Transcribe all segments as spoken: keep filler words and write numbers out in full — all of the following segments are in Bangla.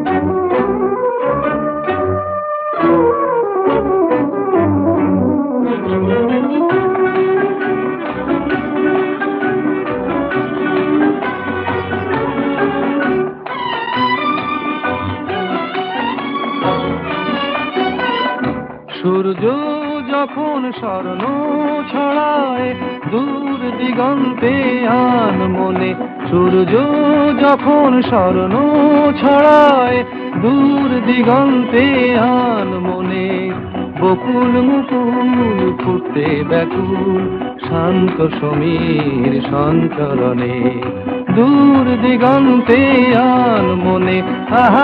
সূর্য যখন স্বর্ণ ছড়ায় দূর দিগন্তে আন মনে, সূর্য যখন স্বর্ণ ছড়ায় দূর দিগন্তে আন মনে, বকুল মুকুল ফুটে ব্যাকুল শান্ত সমীর সঞ্চরণে, দূর দিগন্তে আন মনে। আহা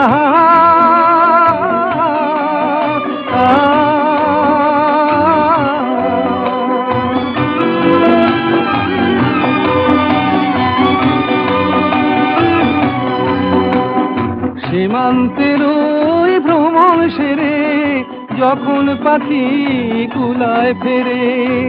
সীমান্তের ওই ভ্রমণ সেরে যখন পাখি কুলায় ফেরে,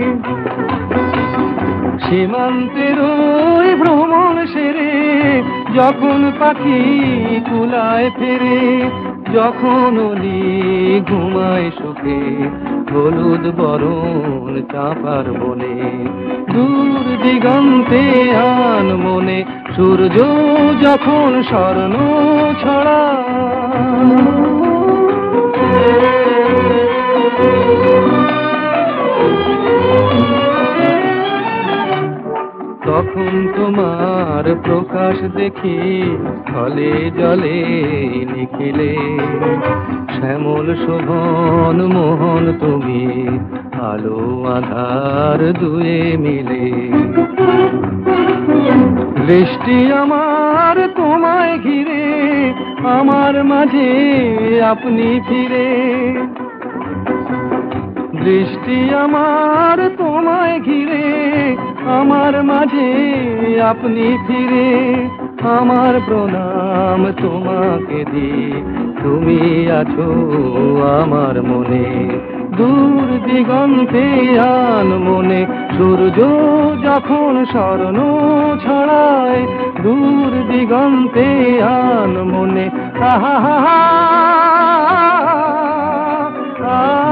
সীমান্তের ওই ভ্রমণ সেরে যখন পাখি কুলায় ফেরে, যখন অলি ঘুমায় সুখে হলুদ বরণ চাঁপার বনে, দূর দিগন্তে আন মনে, সূর্য যখন স্বর্ণ ছড়ায়। তখন তোমার প্রকাশ দেখি স্থলে জলে নিখিলে, শ্যামল শোভন মোহন তুমি আলো আধার দুয়ে মিলে, দৃষ্টি আমার তোমায় ঘিরে আমার মাঝে আপনি ফিরে, দৃষ্টি আমার তোমায় ঘিরে আমার মাঝে আপনি ফিরে, আমার প্রণাম তোমাকে দি তুমি আছো আমার মনে, দূর দিগন্তে আন মনে, সূর্য যখন স্বর্ণ ছড়ায় দূর দিগন্তে আন মনে। আহা হা হা